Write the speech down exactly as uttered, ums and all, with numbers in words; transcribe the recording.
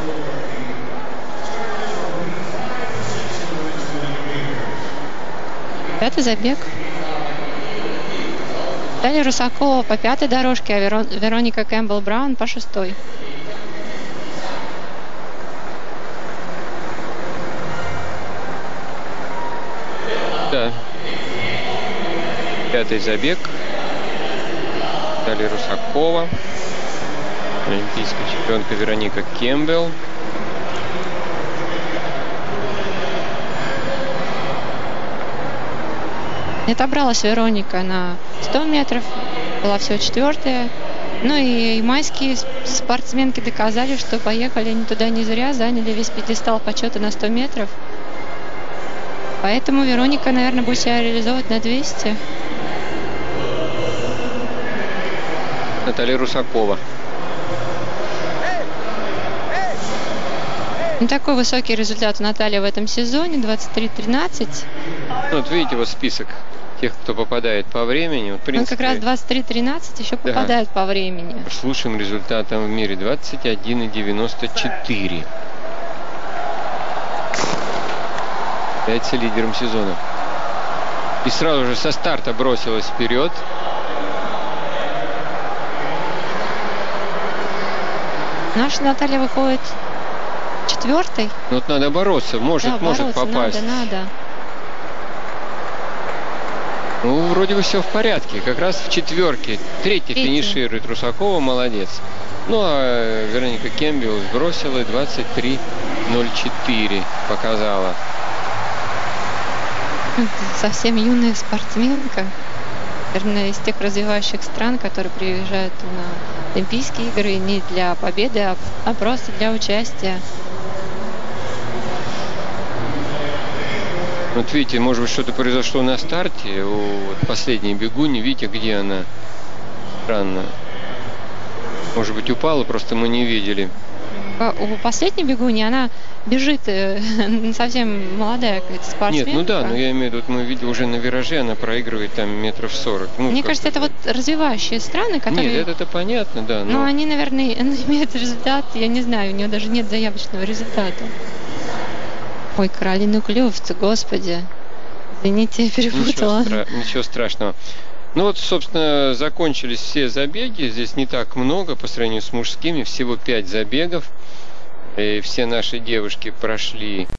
Пятый забег. Далее Русакова по пятой дорожке, а Верон... Вероника Кэмпбелл-Браун по шестой. Да. Пятый забег. Далее Русакова. Олимпийская чемпионка Вероника Кэмпбелл. Не отобралась Вероника на сто метров, была всего четвертая. Ну и майские спортсменки доказали, что поехали не туда не зря, заняли весь пьедестал почета на сто метров. Поэтому Вероника, наверное, будет себя реализовывать на двести. Наталья Русакова. Не такой высокий результат у Натальи в этом сезоне, двадцать три тринадцать. Вот видите, вот список тех, кто попадает по времени. Вот, в принципе, он как раз двадцать три тринадцать еще попадает, да, по времени. С лучшим результатом в мире двадцать один девяносто четыре. Является лидером сезона. И сразу же со старта бросилась вперед. Наша Наталья выходит четвертой. Вот надо бороться, может, да, может бороться, попасть. Надо, надо. Ну, вроде бы все в порядке. Как раз в четверке. Третий финиширует Русакова, молодец. Ну, а Вероника Кэмпбелл сбросила двадцать три ноль четыре. Показала. Совсем юная спортсменка. Наверное, из тех развивающих стран, которые приезжают на Олимпийские игры не для победы, а, а просто для участия. Вот видите, может быть, что-то произошло на старте у вот последней бегуни. Видите, где она? Странно. Может быть, упала, просто мы не видели. У последней бегуни она бежит, совсем молодая какая-то спортсменка. Нет, ну да, но я имею в виду, вот мы видели уже на вираже, она проигрывает там метров сорок. Ну, мне кажется, это вот развивающие страны, которые... Нет, это понятно, да. Но, но они, наверное, имеют результат, я не знаю, у нее даже нет заявочного результата. Ой, Каролина Клюфт, господи. Извините, я перепутала. Ничего, стра... Ничего страшного. Ну вот, собственно, закончились все забеги. Здесь не так много по сравнению с мужскими. Всего пять забегов. И все наши девушки прошли